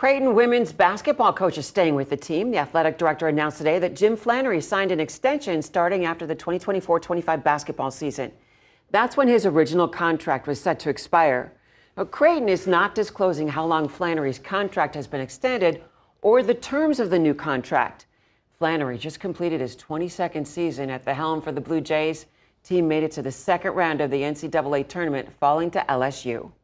Creighton women's basketball coach is staying with the team. The athletic director announced today that Jim Flanery signed an extension starting after the 2024-25 basketball season. That's when his original contract was set to expire. Now, Creighton is not disclosing how long Flanery's contract has been extended or the terms of the new contract. Flanery just completed his 22nd season at the helm for the Blue Jays. Team made it to the second round of the NCAA tournament, falling to LSU.